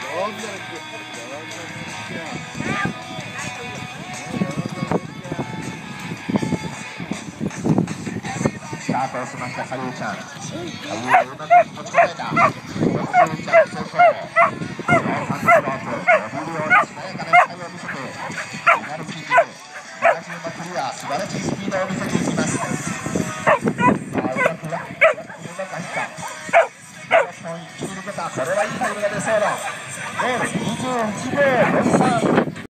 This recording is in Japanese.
スタートをしましたカリーちゃん。カリーをうまく持ち込めた。カリーちゃん成功。3スロープ、伸びるようなしなやかな光を見せて、ペナルティーキック、70のクリア、素晴らしいスピードを見せていきます。さあ、うまく入った。これはいいタイムが出そうだ。ゴール21秒43。